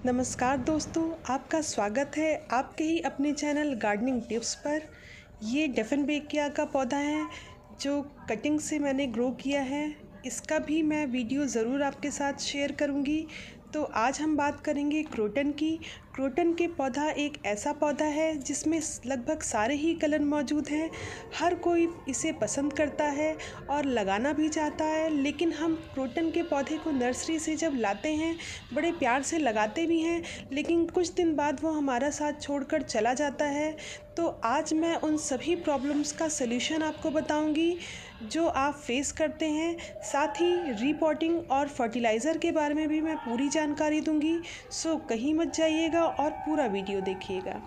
नमस्कार दोस्तों, आपका स्वागत है आपके ही अपने चैनल गार्डनिंग टिप्स पर। ये डेफनबेकिया का पौधा है जो कटिंग से मैंने ग्रो किया है। इसका भी मैं वीडियो ज़रूर आपके साथ शेयर करूँगी। तो आज हम बात करेंगे क्रोटन की। क्रोटन के पौधा एक ऐसा पौधा है जिसमें लगभग सारे ही कलर मौजूद हैं। हर कोई इसे पसंद करता है और लगाना भी चाहता है, लेकिन हम क्रोटन के पौधे को नर्सरी से जब लाते हैं बड़े प्यार से लगाते भी हैं, लेकिन कुछ दिन बाद वो हमारा साथ छोड़कर चला जाता है। तो आज मैं उन सभी प्रॉब्लम्स का सल्यूशन आपको बताऊंगी जो आप फेस करते हैं। साथ ही रीपॉटिंग और फर्टिलाइज़र के बारे में भी मैं पूरी जानकारी दूंगी। सो कहीं मत जाइएगा और पूरा वीडियो देखिएगा।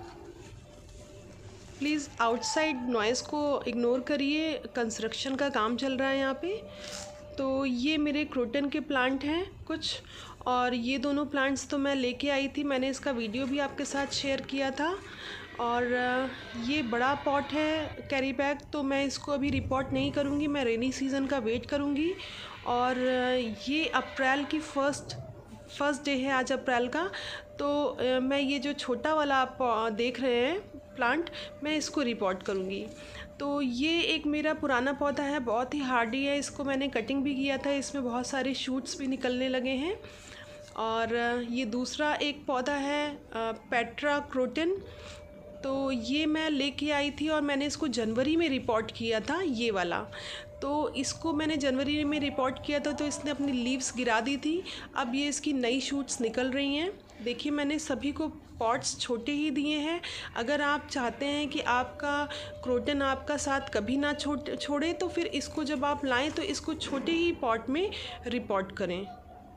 प्लीज़ आउटसाइड नॉइज़ को इग्नोर करिए, कंस्ट्रक्शन का काम चल रहा है यहाँ पे। तो ये मेरे क्रोटन के प्लांट हैं कुछ, और ये दोनों प्लांट्स तो मैं लेके आई थी, मैंने इसका वीडियो भी आपके साथ शेयर किया था। और ये बड़ा पॉट है कैरी बैग, तो मैं इसको अभी रिपोर्ट नहीं करूँगी, मैं रेनी सीज़न का वेट करूँगी। और ये अप्रैल की फर्स्ट डे है आज अप्रैल का। तो मैं ये जो छोटा वाला आप देख रहे हैं प्लांट, मैं इसको रिपोर्ट करूँगी। तो ये एक मेरा पुराना पौधा है, बहुत ही हार्डी है, इसको मैंने कटिंग भी किया था, इसमें बहुत सारे शूट्स भी निकलने लगे हैं। और ये दूसरा एक पौधा है पेट्रा क्रोटन, तो ये मैं लेके आई थी और मैंने इसको जनवरी में रिपोर्ट किया था, ये वाला। तो इसको मैंने जनवरी में रिपोर्ट किया था तो इसने अपनी लीव्स गिरा दी थी। अब ये इसकी नई शूट्स निकल रही हैं। देखिए, मैंने सभी को पॉट्स छोटे ही दिए हैं। अगर आप चाहते हैं कि आपका क्रोटन आपका साथ कभी ना छोड़े, तो फिर इसको जब आप लाएं तो इसको छोटे ही पॉट में रिपोर्ट करें।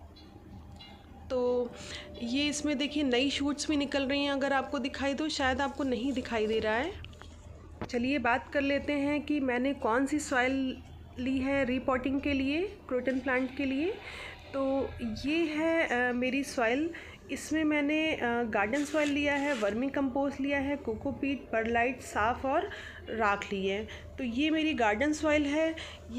तो ये इसमें देखिए नई शूट्स भी निकल रही हैं। अगर आपको दिखाई दो, शायद आपको नहीं दिखाई दे रहा है। चलिए बात कर लेते हैं कि मैंने कौन सी सॉइल ली है रीपॉटिंग के लिए, क्रोटन प्लांट के लिए। तो ये है मेरी सॉइल। इसमें मैंने गार्डन सॉइल लिया है, वर्मी कंपोस्ट लिया है, कोकोपीट, परलाइट, साफ और राख ली है। तो ये मेरी गार्डन सॉइल है।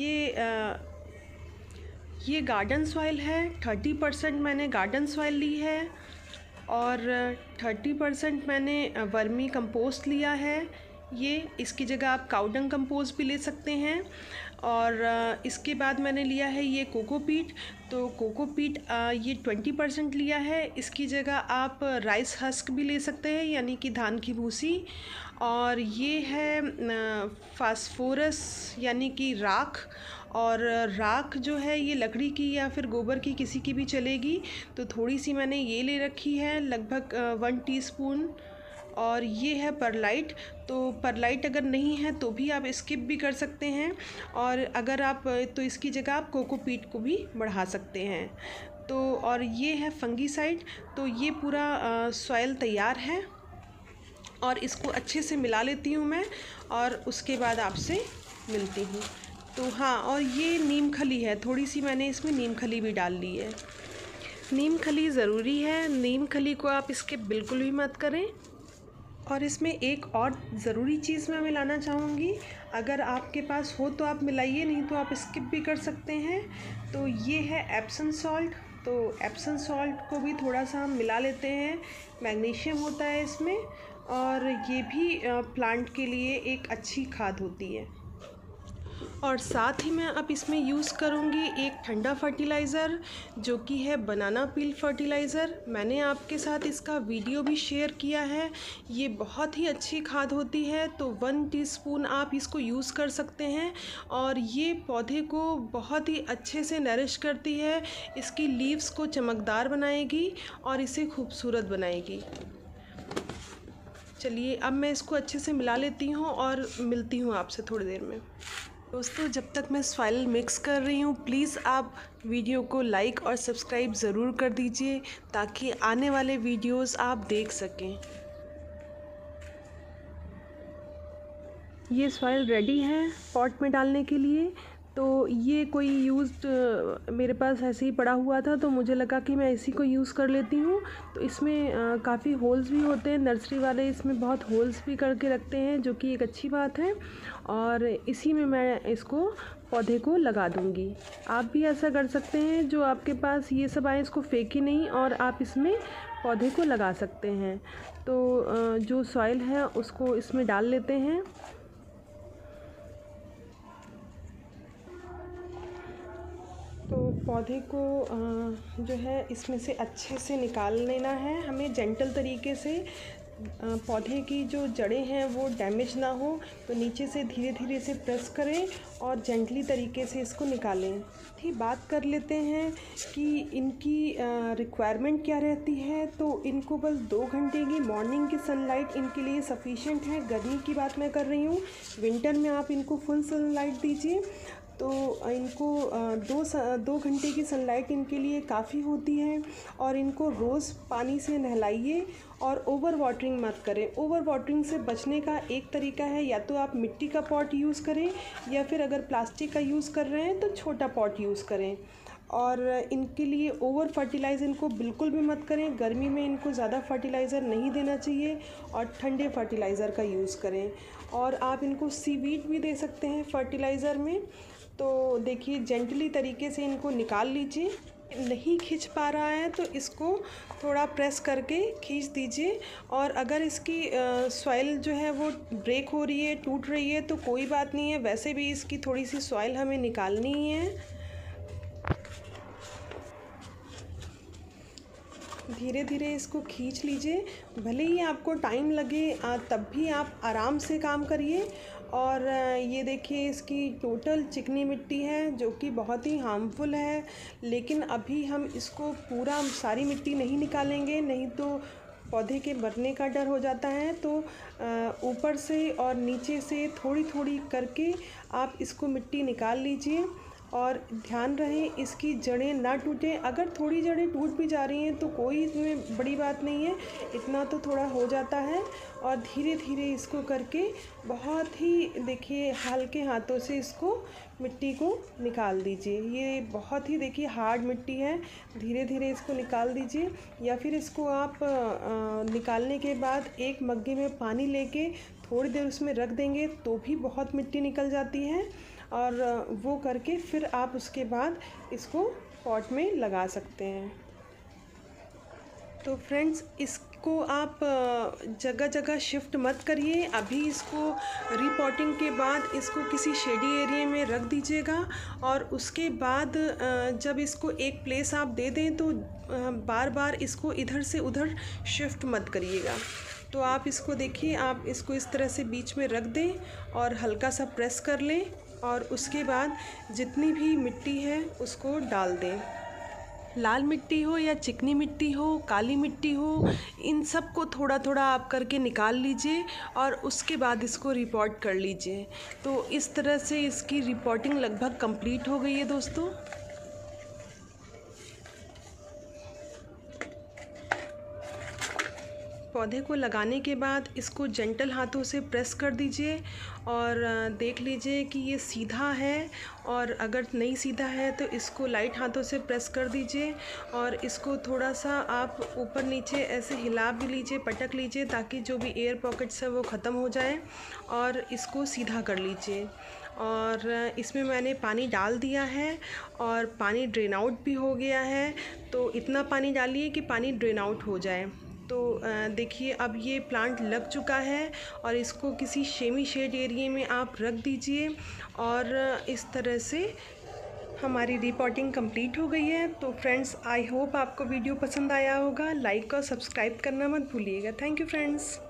ये गार्डन सॉइल है। 30% मैंने गार्डन सॉइल ली है और 30% मैंने वर्मी कंपोस्ट लिया है। ये इसकी जगह आप काउडंग कंपोस्ट भी ले सकते हैं। और इसके बाद मैंने लिया है ये कोकोपीट। तो कोकोपीट ये 20% लिया है, इसकी जगह आप राइस हस्क भी ले सकते हैं, यानी कि धान की भूसी। और ये है फास्फोरस यानी कि राख। और राख जो है ये लकड़ी की या फिर गोबर की, किसी की भी चलेगी। तो थोड़ी सी मैंने ये ले रखी है, लगभग 1 टीस्पून। और ये है परलाइट। तो परलाइट अगर नहीं है तो भी आप स्किप भी कर सकते हैं, और अगर आप तो इसकी जगह आप कोकोपीट को भी बढ़ा सकते हैं। तो और ये है फंगीसाइड। तो ये पूरा सॉइल तैयार है और इसको अच्छे से मिला लेती हूँ मैं, और उसके बाद आपसे मिलती हूँ। तो हाँ, और ये नीम खली है, थोड़ी सी मैंने इसमें नीम खली भी डाल ली है। नीम खली ज़रूरी है, नीम खली को आप स्किप बिल्कुल भी मत करें। और इसमें एक और ज़रूरी चीज़ मैं मिलाना चाहूँगी, अगर आपके पास हो तो आप मिलाइए, नहीं तो आप स्किप भी कर सकते हैं। तो ये है एप्सम सॉल्ट। तो एप्सम सॉल्ट को भी थोड़ा सा हम मिला लेते हैं, मैग्नीशियम होता है इसमें, और ये भी प्लांट के लिए एक अच्छी खाद होती है। और साथ ही मैं अब इसमें यूज़ करूँगी एक ठंडा फर्टिलाइज़र, जो कि है बनाना पील फर्टिलाइज़र। मैंने आपके साथ इसका वीडियो भी शेयर किया है। ये बहुत ही अच्छी खाद होती है, तो 1 टीस्पून आप इसको यूज़ कर सकते हैं। और ये पौधे को बहुत ही अच्छे से नरिश करती है, इसकी लीव्स को चमकदार बनाएगी और इसे खूबसूरत बनाएगी। चलिए अब मैं इसको अच्छे से मिला लेती हूँ और मिलती हूँ आपसे थोड़ी देर में। दोस्तों, जब तक मैं सॉइल मिक्स कर रही हूँ, प्लीज़ आप वीडियो को लाइक और सब्सक्राइब ज़रूर कर दीजिए, ताकि आने वाले वीडियोस आप देख सकें। ये सॉइल रेडी है पॉट में डालने के लिए। तो ये कोई यूज़्ड मेरे पास ऐसे ही पड़ा हुआ था, तो मुझे लगा कि मैं इसी को यूज़ कर लेती हूँ। तो इसमें काफ़ी होल्स भी होते हैं, नर्सरी वाले इसमें बहुत होल्स भी करके रखते हैं, जो कि एक अच्छी बात है। और इसी में मैं इसको पौधे को लगा दूँगी। आप भी ऐसा कर सकते हैं, जो आपके पास ये सब आए इसको फेंके नहीं और आप इसमें पौधे को लगा सकते हैं। तो जो सॉइल है उसको इसमें डाल लेते हैं। तो पौधे को जो है इसमें से अच्छे से निकाल लेना है हमें, जेंटल तरीके से। पौधे की जो जड़ें हैं वो डैमेज ना हो, तो नीचे से धीरे धीरे से प्रेस करें और जेंटली तरीके से इसको निकालें। ठीक, बात कर लेते हैं कि इनकी रिक्वायरमेंट क्या रहती है। तो इनको बस 2 घंटे की मॉर्निंग की सनलाइट इनके लिए सफिशिएंट है। गर्मी की बात मैं कर रही हूँ, विंटर में आप इनको फुल सनलाइट दीजिए। तो इनको 2 घंटे की सनलाइट इनके लिए काफ़ी होती है। और इनको रोज़ पानी से नहलाइए और ओवर वाटरिंग मत करें। ओवर वाटरिंग से बचने का एक तरीका है, या तो आप मिट्टी का पॉट यूज़ करें, या फिर अगर प्लास्टिक का यूज़ कर रहे हैं तो छोटा पॉट यूज़ करें। और इनके लिए ओवर फर्टिलाइज़ इनको बिल्कुल भी मत करें। गर्मी में इनको ज़्यादा फर्टिलाइज़र नहीं देना चाहिए और ठंडे फर्टिलाइज़र का यूज़ करें। और आप इनको सीवीड भी दे सकते हैं फर्टिलाइज़र में। तो देखिए, जेंटली तरीके से इनको निकाल लीजिए। नहीं खींच पा रहा है तो इसको थोड़ा प्रेस करके खींच दीजिए। और अगर इसकी सॉइल जो है वो ब्रेक हो रही है, टूट रही है, तो कोई बात नहीं है, वैसे भी इसकी थोड़ी सी सॉइल हमें निकालनी ही है। धीरे धीरे इसको खींच लीजिए, भले ही आपको टाइम लगे तब भी आप आराम से काम करिए। और ये देखिए, इसकी टोटल चिकनी मिट्टी है जो कि बहुत ही हार्मफुल है। लेकिन अभी हम इसको पूरा सारी मिट्टी नहीं निकालेंगे, नहीं तो पौधे के मरने का डर हो जाता है। तो ऊपर से और नीचे से थोड़ी थोड़ी करके आप इसको मिट्टी निकाल लीजिए। और ध्यान रहे इसकी जड़ें ना टूटें। अगर थोड़ी जड़ें टूट भी जा रही हैं तो कोई इसमें बड़ी बात नहीं है, इतना तो थोड़ा हो जाता है। और धीरे धीरे इसको करके बहुत ही देखिए हल्के हाथों से इसको मिट्टी को निकाल दीजिए। ये बहुत ही देखिए हार्ड मिट्टी है, धीरे धीरे इसको निकाल दीजिए। या फिर इसको आप निकालने के बाद एक मग्गे में पानी लेके थोड़ी देर उसमें रख देंगे तो भी बहुत मिट्टी निकल जाती है। और वो करके फिर आप उसके बाद इसको पॉट में लगा सकते हैं। तो फ्रेंड्स, इसको आप जगह जगह शिफ्ट मत करिए। अभी इसको रीपॉटिंग के बाद इसको किसी शेडी एरिया में रख दीजिएगा। और उसके बाद जब इसको एक प्लेस आप दे दें तो बार बार इसको इधर से उधर शिफ्ट मत करिएगा। तो आप इसको देखिए, आप इसको इस तरह से बीच में रख दें और हल्का सा प्रेस कर लें। और उसके बाद जितनी भी मिट्टी है उसको डाल दें। लाल मिट्टी हो या चिकनी मिट्टी हो, काली मिट्टी हो, इन सब को थोड़ा थोड़ा आप करके निकाल लीजिए और उसके बाद इसको रिपोर्ट कर लीजिए। तो इस तरह से इसकी रिपोर्टिंग लगभग कंप्लीट हो गई है दोस्तों। पौधे को लगाने के बाद इसको जेंटल हाथों से प्रेस कर दीजिए और देख लीजिए कि ये सीधा है। और अगर नहीं सीधा है तो इसको लाइट हाथों से प्रेस कर दीजिए और इसको थोड़ा सा आप ऊपर नीचे ऐसे हिला भी लीजिए, पटक लीजिए, ताकि जो भी एयर पॉकेट्स है वो ख़त्म हो जाए। और इसको सीधा कर लीजिए। और इसमें मैंने पानी डाल दिया है और पानी ड्रेन आउट भी हो गया है। तो इतना पानी डालिए कि पानी ड्रेन आउट हो जाए। तो देखिए, अब ये प्लांट लग चुका है और इसको किसी सेमी शेड एरिया में आप रख दीजिए। और इस तरह से हमारी रिपोर्टिंग कंप्लीट हो गई है। तो फ्रेंड्स, आई होप आपको वीडियो पसंद आया होगा। लाइक और सब्सक्राइब करना मत भूलिएगा। Thank you friends.